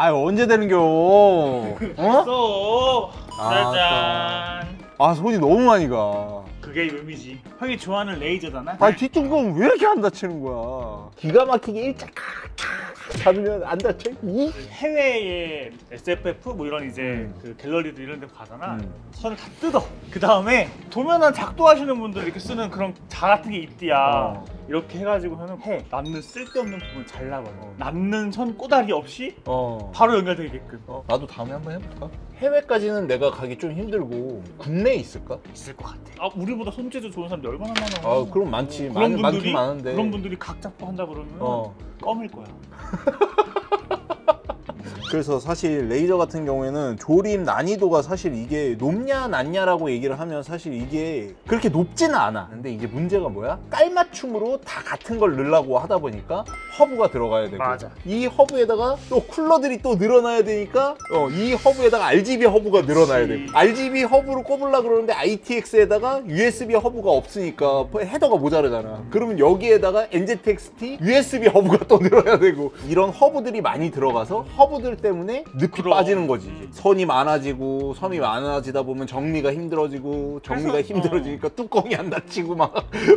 아 언제 되는겨? 어? 써. 아, 짜잔. 아 손이 너무 많이 가. 그게 의미지. 형이 좋아하는 레이저잖아. 아 뒤뚱금 왜 이렇게 안 다치는 거야? 기가 막히게 일짝 잡으면 안 다쳐? 이? 해외의 SFF 뭐 이런 이제 그 갤러리들 이런 데 가잖아. 음. 선을 다 뜯어. 그 다음에 도면한 작도하시는 분들 이렇게 쓰는 그런 자 같은 게 있디야. 이렇게 해가지고 해. 남는 쓸데없는 부분 잘라버려. 남는 선 꼬다리 없이 바로 연결되게끔. 나도 다음에 한번 해볼까? 해외까지는 내가 가기 좀 힘들고 국내에 있을까? 있을 것 같아. 아 우리보다 손재주 좋은 사람들 얼마나 많아. 아 그럼 많지. 그런 많긴 분들이 많은데. 그런 분들이 각 잡고 한다 그러면 껌일 거야. 그래서 사실 레이저 같은 경우에는 조립 난이도가 사실 이게 높냐 낮냐라고 얘기를 하면 사실 이게 그렇게 높지는 않아. 근데 이제 문제가 뭐야? 깔맞춤으로 다 같은 걸 넣으려고 하다 보니까 허브가 들어가야 되고 맞아. 이 허브에다가 또 쿨러들이 또 늘어나야 되니까 이 허브에다가 RGB 허브가 늘어나야 되고 RGB 허브를 꼽으려고 그러는데 ITX에다가 USB 허브가 없으니까 헤더가 모자르잖아. 그러면 여기에다가 NZXT USB 허브가 또 늘어야 되고 이런 허브들이 많이 들어가서 허브들 때문에 늪이 빠지는 거지. 선이 많아지고 섬이 많아지다 보면 정리가 힘들어지고 정리가 힘들어지니까 뚜껑이 안 닫히고 막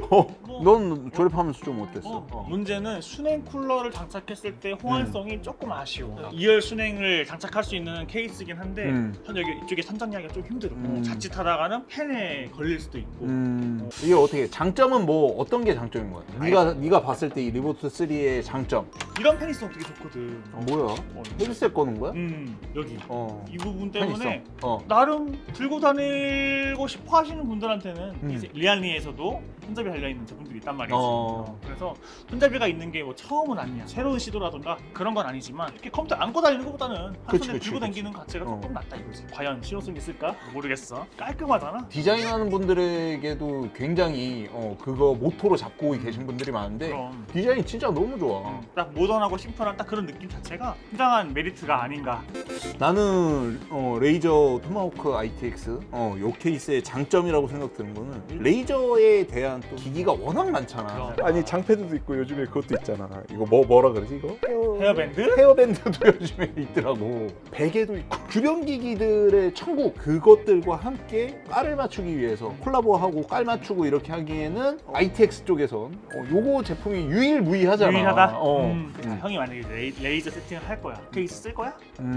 넌 조립하면서 좀 어땠어? 문제는 순행 쿨러를 장착했을 때 호환성이 조금 아쉬워. 2열 순행을 장착할 수 있는 케이스긴 한데 현 여기 이쪽에 선정하기가 좀 힘들어. 자칫하다가는 팬에 걸릴 수도 있고. 이게 어떻게 장점은 뭐 어떤 게 장점인 거야? 네가 봤을 때 이 리보트 3의 장점. 이런 팬 있으면 되게 좋거든. 뭐야? 헤드셋 꺼는 거야? 여기 이 부분 때문에 있어. 나름 들고 다니고 싶어 하시는 분들한테는 이제 리알미에서도 손잡이 달려있는 제품들이 있단 말이지. 그래서 손잡이가 있는 게 뭐 처음은 아니야. 새로운 시도라던가 그런 건 아니지만 이렇게 컴퓨터 안고 다니는 것보다는 한 손에 들고 다니는 가치가 조금 낫다 이거지. 과연 실용성이 있을까? 모르겠어. 깔끔하잖아. 디자인하는 분들에게도 굉장히 그거 모토로 잡고 계신 분들이 많은데 그럼. 디자인이 진짜 너무 좋아. 딱 모던하고 심플한 딱 그런 느낌 자체가 굉장한 메리트가 아닌가. 나는 레이저 토마호크 ITX 요 케이스의 장점이라고 생각드는 거는 레이저에 대한 또 기기가 워낙 많잖아. 아니 장패드도 있고 요즘에 그것도 있잖아. 이거 뭐라 그러지 이거? 헤어밴드? 헤어밴드도 요즘에 있더라고. 베개도 있고 주변 기기들의 천국 그것들과 함께 깔을 맞추기 위해서 콜라보하고 깔 맞추고 이렇게 하기에는 ITX 쪽에선 요거 제품이 유일무이하잖아. 유일하다? 자, 형이 만약에 레이저 세팅을 할 거야. 케이스 쓸 거야?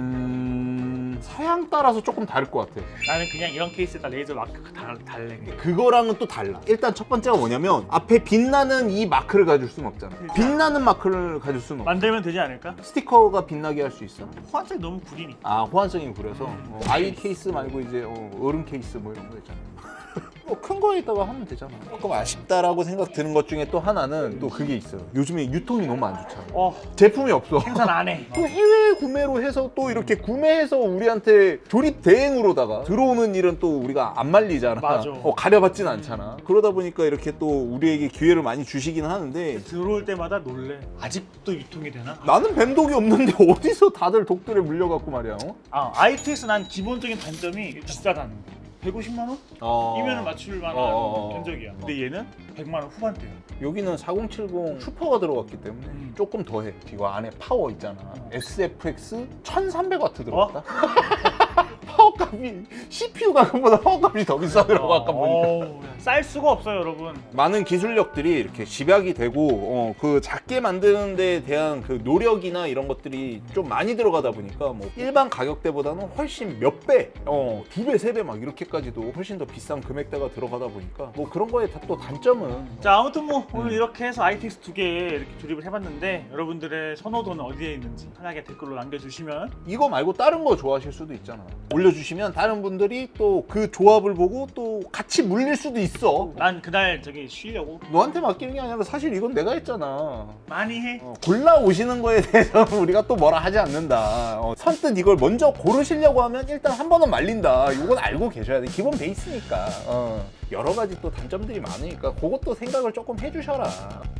사양 따라서 조금 다를 것 같아. 나는 그냥 이런 케이스에다 레이저 마크 달래. 그거랑은 또 달라. 일단 첫 번째가 뭐냐면 앞에 빛나는 이 마크를 가질 수는 없잖아. 빛나는 마크를 가질 수는 없어. 만들면 되지 않을까? 스티커가 빛나게 할 수 있어? 호환성이 너무 구리니까. 아 호환성이 구려서 아이 케이스 말고 이제 어른 케이스 뭐 이런 거 있잖아. 큰 거에다가 하면 되잖아. 조금 아쉽다라고 생각 드는 것 중에 또 하나는 또 그게 있어요. 요즘에 유통이 너무 안 좋잖아. 제품이 없어. 생산 안 해. 또 해외 구매로 해서 또 이렇게 구매해서 우리한테 조립 대행으로다가 들어오는 일은 또 우리가 안 말리잖아. 맞아. 가려받진 않잖아. 그러다 보니까 이렇게 또 우리에게 기회를 많이 주시긴 하는데 들어올 때마다 놀래. 아직도 유통이 되나? 나는 뱀독이 없는데 어디서 다들 독들에 물려갖고 말이야. ITX 난 기본적인 단점이 비싸다는 거. 150만 원? 이면은 맞출 만한 견적이야. 근데 얘는 100만 원 후반대야. 여기는 4070 슈퍼가 들어갔기 때문에 조금 더해. 이거 안에 파워 있잖아. SFX 1300W 들어갔다. 파워값이 CPU 가격보다 파워값이 더 비싸더라고 아까 보니까. 쌀 수가 없어요 여러분. 많은 기술력들이 이렇게 집약이 되고 그 작게 만드는 데 대한 그 노력이나 이런 것들이 좀 많이 들어가다 보니까 뭐 일반 가격대보다는 훨씬 몇 배, 두 배, 세 배 막 이렇게까지도 훨씬 더 비싼 금액대가 들어가다 보니까 뭐 그런 거에 다 또 단점은 자 아무튼 뭐 오늘 이렇게 해서 ITX 2개 이렇게 조립을 해봤는데 여러분들의 선호도는 어디에 있는지 편하게 댓글로 남겨주시면 이거 말고 다른 거 좋아하실 수도 있잖아. 올려주시면 다른 분들이 또 그 조합을 보고 또 같이 물릴 수도 있어. 난 그날 저기 쉬려고. 너한테 맡기는 게 아니라 사실 이건 내가 했잖아. 많이 해. 골라 오시는 거에 대해서는 우리가 또 뭐라 하지 않는다. 선뜻 이걸 먼저 고르시려고 하면 일단 한 번은 말린다. 이건 알고 계셔야 돼. 기본 베이스니까. 여러 가지 또 단점들이 많으니까 그것도 생각을 조금 해주셔라.